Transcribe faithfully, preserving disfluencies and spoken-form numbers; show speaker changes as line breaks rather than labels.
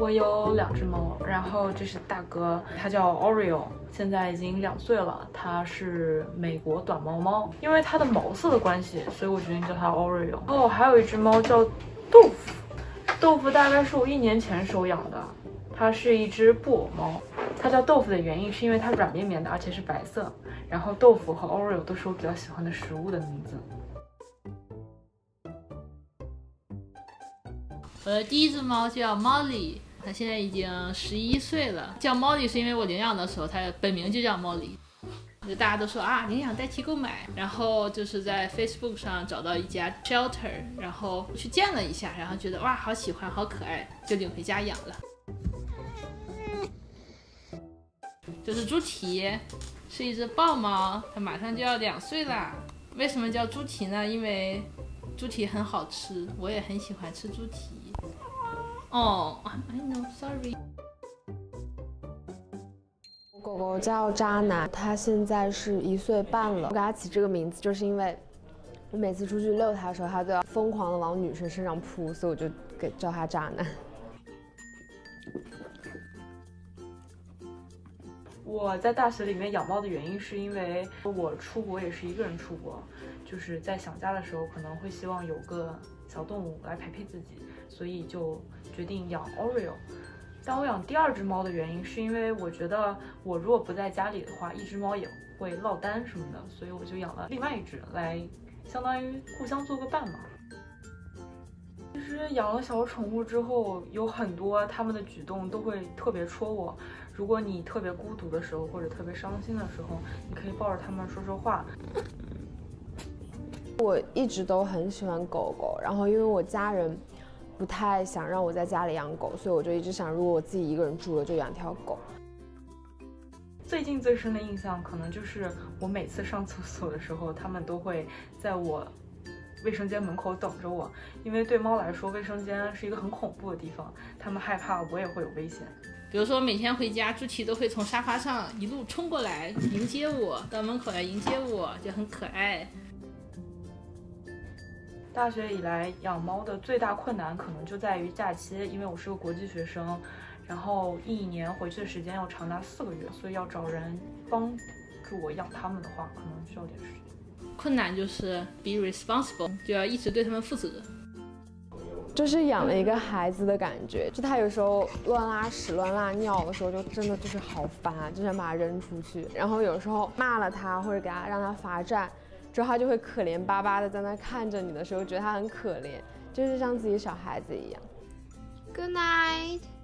我有两只猫，然后这是大哥，它叫 Oreo， 现在已经两岁了。它是美国短毛猫，因为它的毛色的关系，所以我决定叫它 Oreo。然后还有一只猫叫豆腐，豆腐大概是我一年前收养的，它是一只布偶猫。它叫豆腐的原因是因为它软绵绵的，而且是白色。然后豆腐和 Oreo 都是我比较喜欢的食物的名字。
我的第一只猫叫 Molly， 它现在已经十一岁了。叫 Molly 是因为我领养的时候，它本名就叫 Molly。就大家都说啊，领养代替购买，然后就是在 Facebook 上找到一家 shelter， 然后去见了一下，然后觉得哇，好喜欢，好可爱，就领回家养了。这是猪蹄，是一只豹猫，它马上就要两岁啦。为什么叫猪蹄呢？因为猪蹄很好吃，我也很喜欢吃猪蹄。哦、oh, ，I know, sorry。
狗狗叫渣男，它现在是一岁半了。我给它起这个名字，就是因为我每次出去遛它的时候，它都要疯狂的往女生身上扑，所以我就给叫它渣男。
我在大学里面养猫的原因是因为我出国也是一个人出国，就是在想家的时候可能会希望有个小动物来陪陪自己，所以就决定养 Oreo。但我养第二只猫的原因是因为我觉得我如果不在家里的话，一只猫也会落单什么的，所以我就养了另外一只来相当于互相做个伴嘛。其实养了小宠物之后，有很多它们的举动都会特别戳我。如果你特别孤独的时候，或者特别伤心的时候，你可以抱着它们说说话。
我一直都很喜欢狗狗，然后因为我家人不太想让我在家里养狗，所以我就一直想，如果我自己一个人住了，就养条狗。
最近最深的印象可能就是我每次上厕所的时候，它们都会在我卫生间门口等着我，因为对猫来说，卫生间是一个很恐怖的地方，它们害怕我也会有危险。
比如说每天回家，猪蹄都会从沙发上一路冲过来迎接我，到门口来迎接我，就很可爱。
大学以来养猫的最大困难可能就在于假期，因为我是个国际学生，然后一年回去的时间要长达四个月，所以要找人帮助我养它们的话，可能需要点时间。
困难就是 be responsible， 就要一直对它们负责。
就是养了一个孩子的感觉，就他有时候乱拉屎、乱拉尿的时候，就真的就是好烦啊，就想把他扔出去。然后有时候骂了他，或者给他让他罚站，之后他就会可怜巴巴的在那看着你的时候，觉得他很可怜，就是像自己小孩子一样。Good night。